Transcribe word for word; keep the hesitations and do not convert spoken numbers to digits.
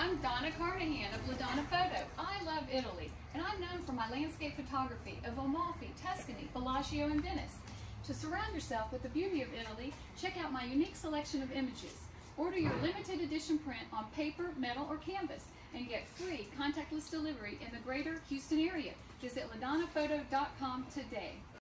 I'm Donna Carnahan of Donna Photo. I love Italy, and I'm known for my landscape photography of Amalfi, Tuscany, Bellagio, and Venice. To surround yourself with the beauty of Italy, check out my unique selection of images. Order your limited edition print on paper, metal, or canvas, and get free contactless delivery in the greater Houston area. Visit la donna photo dot com today.